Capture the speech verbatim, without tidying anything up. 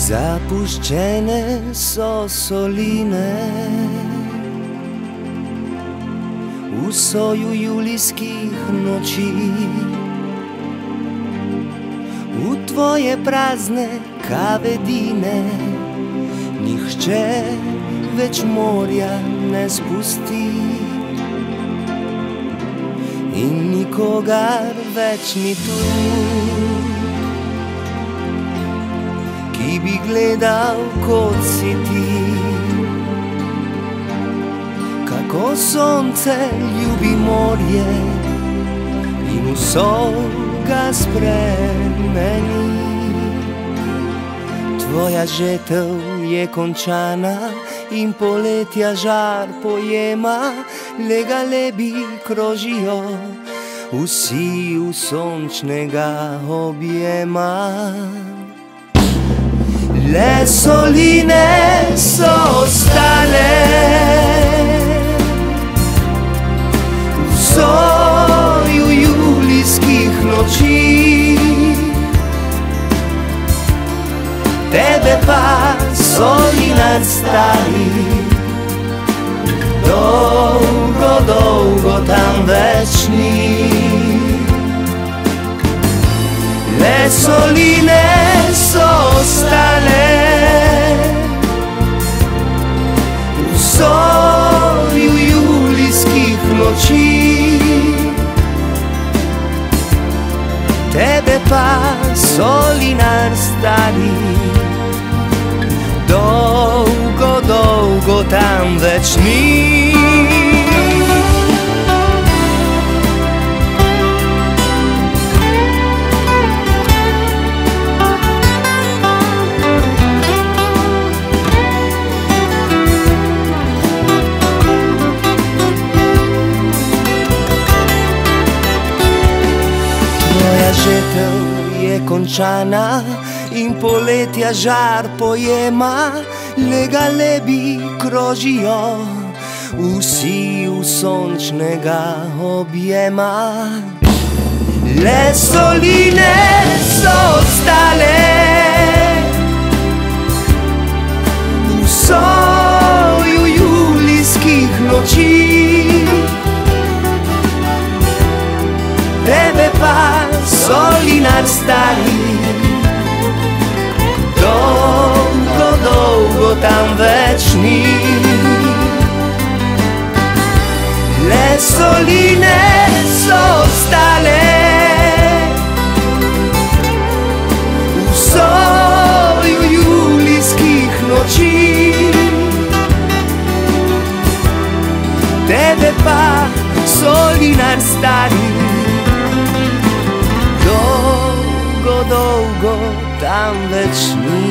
Zapuščene so soline v soju julijskih noči, v tvoje prazne kavedine nihče več morja ne spusti in nikogar več ni tu, ki bi gledal, kot si ti. Kako sonce ljubi morje in vso ga spremeni. Tvoja žetev je končana in poletja žar pojema, lega lebi krožijo vsi v sončnega objema. Le soline so ostale v soju julijskih noči, tebe pa solinar stari dolgo, dolgo tam več ni. Le soline so ostale v soju julijskih noči, tebe pa solinar stari dolgo, dolgo tam več ni. Žetev je končana in poletja žar pojema, lega lebi krožijo vsi v sončnega objema. Le soline so ostale v soju julijskih noči, tebe pa solinar stari dolgo, dolgo tam več ni. Le soline so ostale v soju julijskih noči, tebe pa solinar stari dolgo, dolgo tam več ni.